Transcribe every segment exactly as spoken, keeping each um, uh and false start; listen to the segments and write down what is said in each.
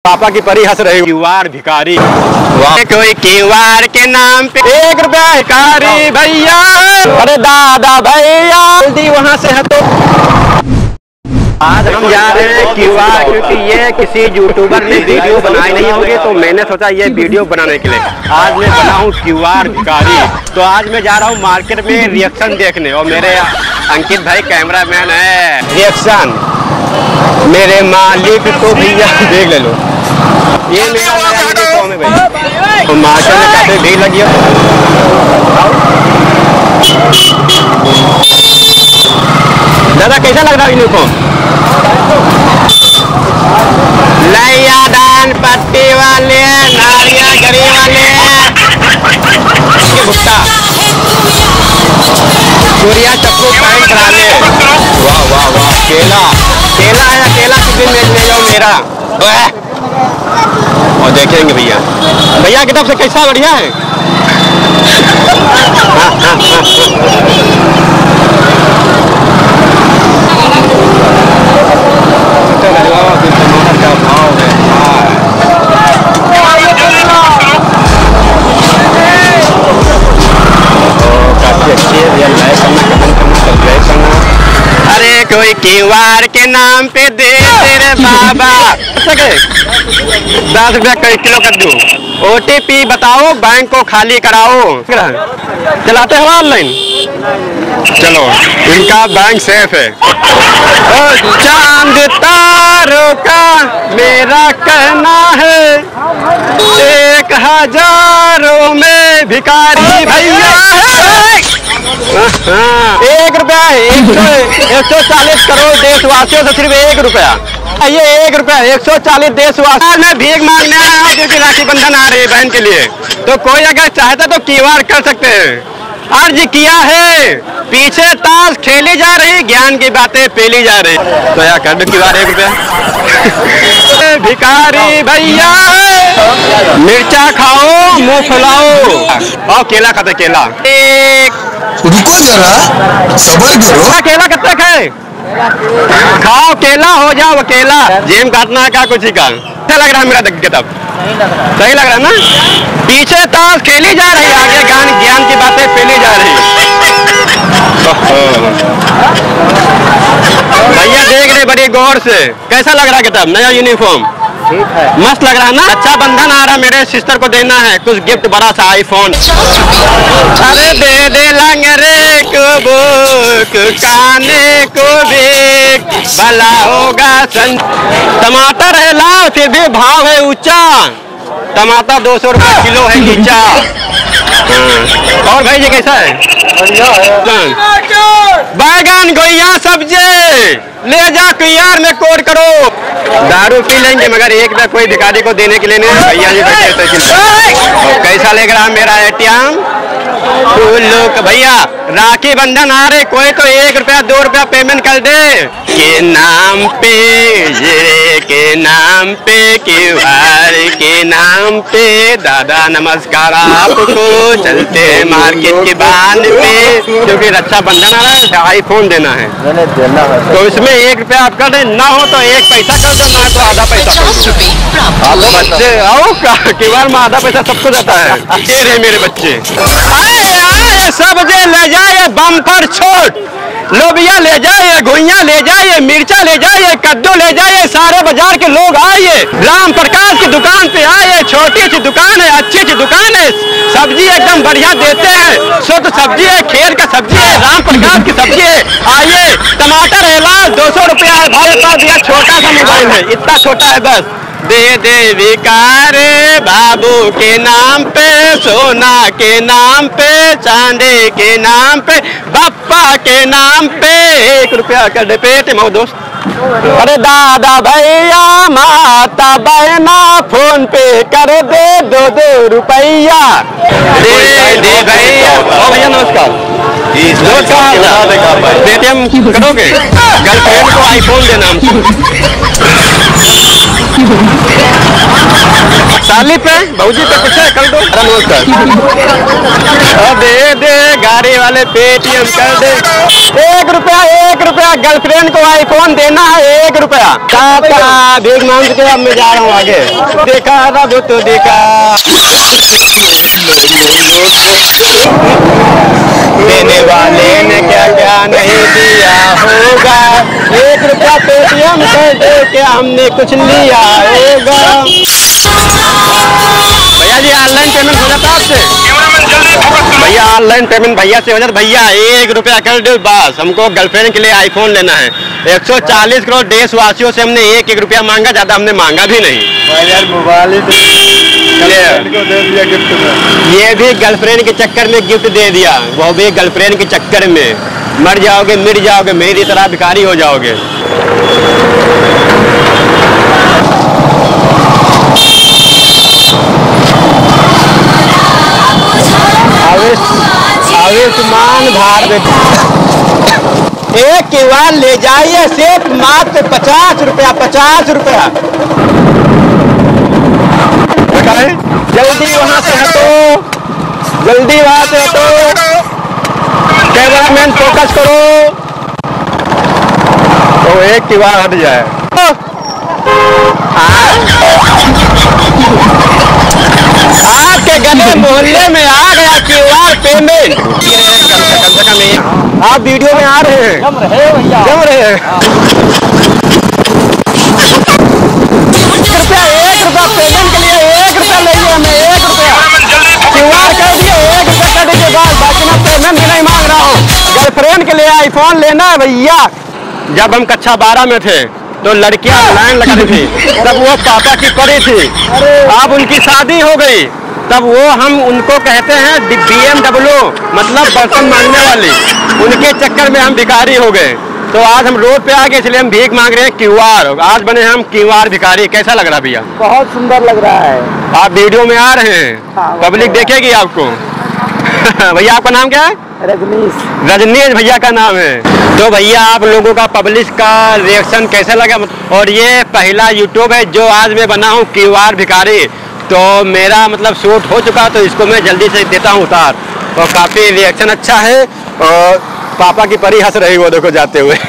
पापा की परी हंस रही। क्यूआर भिखारी, कोई क्यूआर के नाम पे एक रुपया भिखारी भैया। अरे दादा भैया जल्दी वहाँ से हटो। आज हम जा रहे हैं क्यूआर, क्योंकि ये किसी यूट्यूबर ने वीडियो बनाई नहीं होगी, तो मैंने सोचा ये वीडियो बनाने के लिए आज मैं बना हूँ क्यूआर भिखारी। तो आज मैं जा रहा हूँ मार्केट में रिएक्शन देखने, और मेरे अंकित भाई कैमरामैन है। रिएक्शन मेरे मालिक को भैया देख ले लो, ये मेरा यूनिफॉर्म है भाई। तो मार्केट में काफी भीड़ लगी है। दादा कैसा लग रहा है यूनिफॉर्म? लैया दान पट्टी वाले, नारिया गरी वाले, भुट्टा चूड़िया चप्पू पैंट वाले। वाह वाह वाह, केला केला है, केला किस दिन ले जाओ मेरा। और देखेंगे भैया भैया की तरफ से कैसा बढ़िया है। टमाटर का भाव है काफी अच्छी है। लाइक करना, कमेंट करना, सब्सक्राइब करना। अरे कोई क्यूआर के नाम पे दे तेरे बाबा सके दस रुपया कई किलो कर दूं। ओटीपी बताओ, बैंक को खाली कराओ। चलाते हो ऑनलाइन? चलो, इनका बैंक सेफ है। चांद तारों का मेरा कहना है, एक हजारों में भिखारी भैया है। एक रुपया एक सौ एक सौ चालीस करोड़ देशवासियों से सिर्फ एक रुपया। ये एक रुपया एक सौ चालीस देशवासी में भीख मांगने आया हूँ, क्योंकि राखी बंधन आ रही है बहन के लिए। तो कोई अगर चाहता तो क्यूआर कर सकते हैं। अर्ज किया है, पीछे ताश खेली जा रही, ज्ञान की बातें पेली जा रही। तो यार कर दो क्यूआर एक रुपया। भिखारी भैया मिर्चा खाओ, मुंह फुलाओ। और केला खाते, केला एक रुको जरा सबर करो। केला कब तक है? खाओ केला, हो जाओ अकेला। जेम काटना है क्या कुछ ही का? अच्छा लग रहा है मेरा देख के तब? सही लग रहा है ना? पीछे ताश खेली जा रही, आगे ज्ञान ज्ञान की बातें फैली जा रही। भैया देख रहे बड़ी गौर से, कैसा लग रहा है किताब? नया यूनिफॉर्म ठीक है, मस्त लग रहा है ना? अच्छा बंधन आ रहा, मेरे सिस्टर को देना है कुछ गिफ्ट, बड़ा सा आईफोन। अरे दे दे लंगरे को बुक, काने को भी भला होगा सं। टमाटर है लाल, फिर भी भाव है ऊंचा। टमाटर दो सौ रुपये किलो है नीचा। और भाई जी कैसा है? बैगन गोइया सब्जी ले जा क्यूआर में कोड करो। दारू पी लेंगे मगर एक रुपया कोई भिखारी को देने के लिए नहीं। भैया जी बैठे, कैसा लग रहा मेरा एटीएम? लोग भैया राखी बंधन आ रहे, कोई तो एक रुपया दो रुपया पेमेंट कर दे। के नाम पे ये के नाम पे क्यूआर के नाम पे। दादा नमस्कार आपको, चलते मार्केट के बांध पे, क्योंकि रक्षाबंधन आ रहा है, आईफोन देना है। तो इसमें एक रुपया आप कर दे, ना हो तो एक पैसा कर दो, ना तो आधा पैसा कर दो। बच्चे आओ, क्यूआर में आधा पैसा सबको जाता है। ये रहे मेरे बच्चे, आए आए सब जे ले जाए बम्पर छोट, लोबिया ले जाए, घुइया ले जाए, मिर्चा ले जाए, कद्दू ले जाए, सारे बाजार के लोग आइए। राम प्रकाश की दुकान पे आए, छोटी सी दुकान है, अच्छी सी दुकान है, सब्जी एकदम बढ़िया देते हैं, शुद्ध सब्जी है, खेत का सब्जी है, राम प्रकाश की सब्जी है। आइए, टमाटर है लाल, दो सौ रुपया है भाई साहब। यह छोटा सा मोबाइल है, इतना छोटा है बस। दे दे विकार बाबू के नाम पे, सोना के नाम पे, चांदी के नाम पे, बप्पा के नाम पे एक रुपया कर दे पेट मो दोस्त। अरे दादा भैया माता बहना फोन पे कर दे दो दो रुपया। दे दे भैया। ओ भैया नमस्कार, नमस्कार। पेटीएम करोगे? गर्लफ्रेंड को आईफोन देना हमको। साली पे भाजी पे कुछ है कर दो। दे दे गाड़ी वाले पेटीएम कर दे। एक रुपया एक रुपया गर्लफ्रेंड को आईफोन देना है एक रुपया। भीख मांग के अब मैं जा रहा हूँ आगे। देखा रब तो देखा देने वाले ने क्या क्या नहीं दिया होगा। एक रुपया पेटीएम कर दे के हमने कुछ लिया होगा। भैया जी ऑनलाइन पेमेंट हो जाता आपसे? भैया ऑनलाइन पेमेंट भैया से हो जाता। भैया एक रुपया कर दो बस, हमको गर्लफ्रेंड के लिए आईफोन लेना है। एक सौ चालीस करोड़ देशवासियों से हमने एक एक रुपया मांगा, ज्यादा हमने मांगा भी नहीं। यार मोबाइल ही को दे दिया गिफ्ट में। ये भी गर्लफ्रेंड के चक्कर में गिफ्ट दे दिया, वो भी गर्लफ्रेंड के चक्कर में। मर जाओगे मिट जाओगे, मेरी तरह भिखारी हो जाओगे। आयुष्मान भारत एक क्यूआर ले जाइए सिर्फ मात्र पचास रुपया पचास रुपया। जल्दी वहां से हटो, जल्दी वहां से हटो। कैमरामैन फोकस करो तो एक क्यूआर हट जाए। आपके गले मोहल्ले में आ गया क्यूआर पेमेंट। कम से कम आप वीडियो में आ रहे हैं, जम रहे भैया, जम रहे हैं। रुपया एक रुपया पेमेंट के लिए एक रुपया लेंगे हमें, एक रुपया क्यूआर कर दिए, एक रुपया कर दीजिए बस, बाकी मैं पेमेंट भी नहीं मांग रहा हूँ। गर्लफ्रेंड के लिए आईफोन लेना है भैया। जब हम कक्षा बारह में थे तो लड़कियां लाइन लगाती थी, तब वो पापा की परी थी। अब उनकी शादी हो गई, तब वो हम उनको कहते हैं बी एम डब्ल्यू, मतलब बर्तन मांगने वाली। उनके चक्कर में हम भिखारी हो गए। तो आज हम रोड पे आ गए, इसलिए हम भीख मांग रहे हैं क्यूआर। आज बने हम क्यूआर भिखारी। कैसा लग रहा भैया? बहुत सुंदर लग रहा है। आप वीडियो में आ रहे हैं, पब्लिक देखेगी आपको। भैया आपका नाम क्या है? रजनीश। रजनीश भैया का नाम है। तो भैया आप लोगों का पब्लिक का रिएक्शन कैसा लगा? और ये पहला यूट्यूब है जो आज मैं बना हूँ क्यूआर भिखारी। तो मेरा मतलब शूट हो चुका, तो इसको मैं जल्दी से देता हूँ उतार। और काफ़ी रिएक्शन अच्छा है। और पापा की परी हंस रही वो देखो जाते हुए।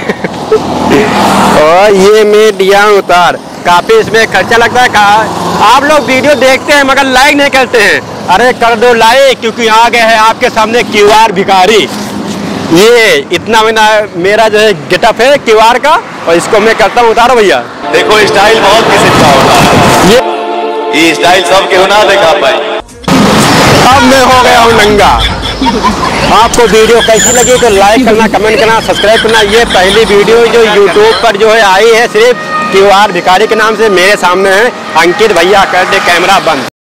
और ये मैं दिया उतार। काफ़ी इसमें खर्चा लगता है। कहा आप लोग वीडियो देखते हैं मगर लाइक नहीं करते हैं। अरे कर दो लाइक, क्योंकि आ गए हैं आपके सामने क्यूआर भिखारी। ये इतना महीना मेरा जो है गेटअप है क्यूआर का, और इसको मैं करता हूँ उतारो भैया। देखो स्टाइल बहुत किसी का होता है, ये ये स्टाइल सब क्यों ना दिखा पाए। अब मैं हो गया हूँ नंगा। आपको वीडियो कैसी लगी तो लाइक करना, कमेंट करना, सब्सक्राइब करना। ये पहली वीडियो जो यूट्यूब पर जो है आई है सिर्फ क्यूआर भिखारी के नाम से। मेरे सामने है अंकित भैया, कर दे कैमरा बंद।